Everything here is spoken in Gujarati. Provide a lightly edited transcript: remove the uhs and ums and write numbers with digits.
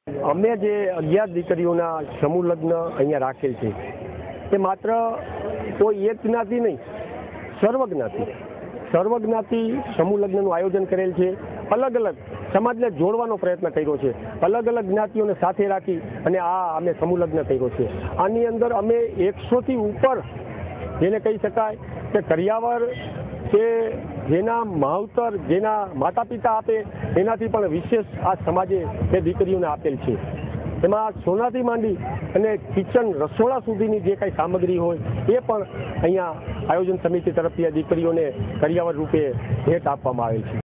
અમે જે 11 દીકરીઓના સમૂહ લગ્ન અહીંયા રાખેલ છે એ માત્ર કોઈ એક જ્ઞાતિ નહીં, સર્વજ્ઞાતિ સમૂહ લગ્નનું આયોજન કરેલ છે। અલગ અલગ સમાજને જોડવાનો પ્રયત્ન કર્યો છે, અલગ અલગ જ્ઞાતિઓને સાથે રાખી અને આ અમે સમૂહ લગ્ન કર્યો છે। આની અંદર અમે 100થી ઉપર જેને કહી શકાય કે કરિયાવર કે જેના માવતર જેના માતા પિતા આપે એનાથી પણ વિશેષ આ સમાજે એ દીકરીઓને આપેલ છે। એમાં સોનાથી માંડી અને કિચન રસોડા સુધીની જે કાંઈ સામગ્રી હોય એ પણ અહીંયા આયોજન સમિતિ તરફથી આ દીકરીઓને કરિયાવર રૂપે ભેટ આપવામાં આવેલ છે।